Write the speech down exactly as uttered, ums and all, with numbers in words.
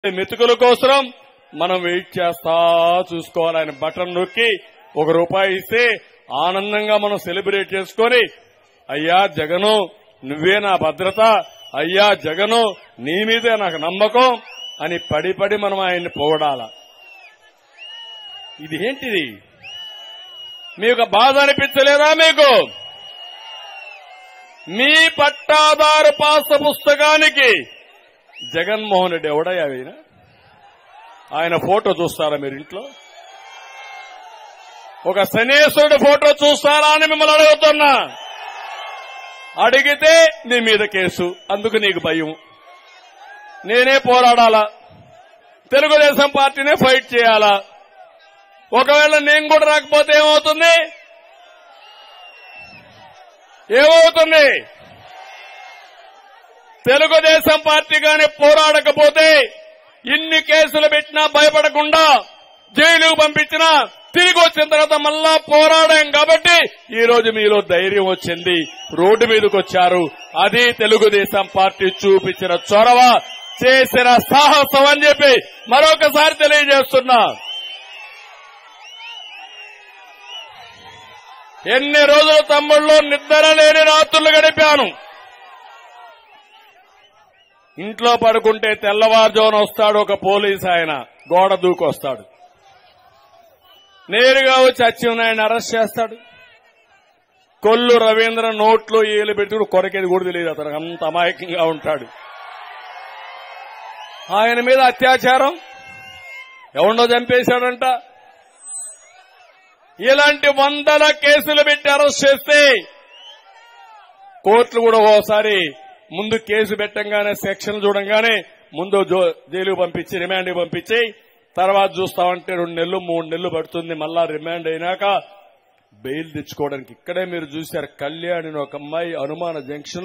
మెతుకుల కోసం మనం వెయిట్ చేస్తా చూసుకోవాలి. ఆయన బటన్ నొక్కి ఒక రూపాయి ఇస్తే ఆనందంగా మనం సెలబ్రేట్ చేసుకొని అయ్యా జగను నువ్వే నా భద్రత, అయ్యా జగను నీ మీదే నాకు నమ్మకం అని పడి పడి మనం ఆయన్ని పొగడాల. ఇది ఏంటిది? మీకు బాధ అనిపించలేదా? మీకు మీ పట్టాదారు పాస పుస్తకానికి జగన్మోహన్ రెడ్డి ఎవడయ్యా ఆయన? ఆయన ఫోటో చూస్తారా మీరు ఇంట్లో? ఒక శనేశ్వరుడి ఫోటో చూస్తారా అని మిమ్మల్ని అడుగుతున్నా. అడిగితే నీ మీద కేసు, అందుకు నీకు భయం. నేనే పోరాడాలా, తెలుగుదేశం పార్టీనే ఫైట్ చేయాలా? ఒకవేళ నేను కూడా రాకపోతే ఏమవుతుంది? ఏమవుతుంది? తెలుగుదేశం పార్టీ గాని పోరాడకపోతే ఇన్ని కేసులు పెట్టినా భయపడకుండా జైలుకు పంపించినా తిరిగి వచ్చిన తర్వాత మళ్ళా పోరాడాం కాబట్టి ఈ రోజు మీలో ధైర్యం వచ్చింది, రోడ్డు మీదకి వచ్చారు. అది తెలుగుదేశం పార్టీ చూపించిన చొరవ, చేసిన సాహసం అని చెప్పి మరొకసారి తెలియజేస్తున్నా. ఎన్ని రోజులు తమ్ముళ్ళు నిద్ర లేని రాత్రులు గడిపాను. ఇంట్లో పడుకుంటే తెల్లవారుజామున వస్తాడు ఒక పోలీసు, ఆయన గోడ దూకొస్తాడు, నేరుగా వచ్చి అచ్చెన్నాయుడిని అరెస్ట్ చేస్తాడు. కొల్లు రవీంద్ర నోట్లో ఏలు పెట్టుకుని కొరకేది కూడా తెలియదు, అతను అంత అమాయకంగా ఉంటాడు. ఆయన మీద అత్యాచారం, ఎవడో చంపేశాడంట. ఇలాంటి వందల కేసులు పెట్టి అరెస్ట్ చేస్తే కోర్టులు కూడా ఓసారి ముందు కేసు పెట్టంగానే సెక్షన్ చూడంగానే ముందు జైలుకు పంపించి రిమాండ్ పంపించి తర్వాత చూస్తామంటే రెండు నెలలు మూడు నెలలు పడుతుంది. మళ్ళా రిమాండ్ అయినాక బెయిల్ తెచ్చుకోవడానికి. ఇక్కడే మీరు చూశారు, కళ్యాణి ఒక అమ్మాయి అనుమాన జంక్షన్